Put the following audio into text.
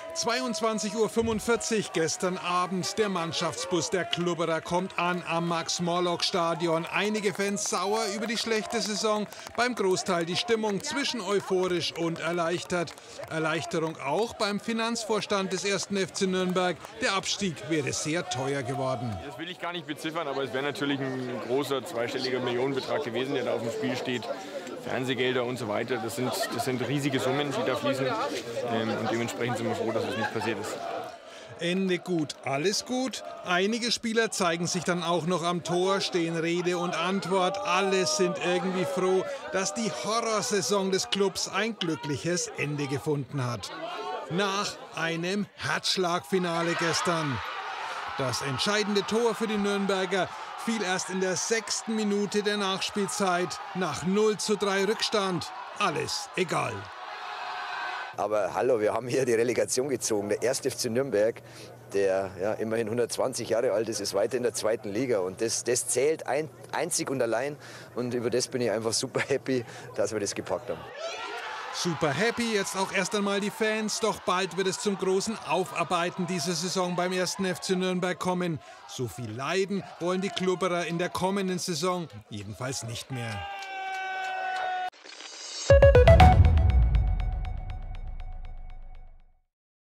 22:45 Uhr gestern Abend. Der Mannschaftsbus der Klubberer kommt an am Max-Morlock-Stadion. Einige Fans sauer über die schlechte Saison. Beim Großteil die Stimmung zwischen euphorisch und erleichtert. Erleichterung auch beim Finanzvorstand des 1. FC Nürnberg. Der Abstieg wäre sehr teuer geworden. Das will ich gar nicht beziffern, aber es wäre natürlich ein großer zweistelliger Millionenbetrag gewesen, der da auf dem Spiel steht. Fernsehgelder und so weiter, das sind riesige Summen, die da fließen. Und dementsprechend sind wir froh, dass es nicht passiert ist. Ende gut, alles gut. Einige Spieler zeigen sich dann auch noch am Tor, stehen Rede und Antwort. Alle sind irgendwie froh, dass die Horrorsaison des Clubs ein glückliches Ende gefunden hat. Nach einem Herzschlagfinale gestern. Das entscheidende Tor für die Nürnberger fiel erst in der 6. Minute der Nachspielzeit nach 0:3 Rückstand. Alles egal. Aber hallo, wir haben hier die Relegation gezogen. Der 1. FC Nürnberg, der ja, immerhin 120 Jahre alt ist weiter in der 2. Liga. Und das zählt einzig und allein. Und über das bin ich einfach super happy, dass wir das gepackt haben. Super happy, jetzt auch erst einmal die Fans. Doch bald wird es zum großen Aufarbeiten dieser Saison beim 1. FC Nürnberg kommen. So viel Leiden wollen die Klubberer in der kommenden Saison jedenfalls nicht mehr.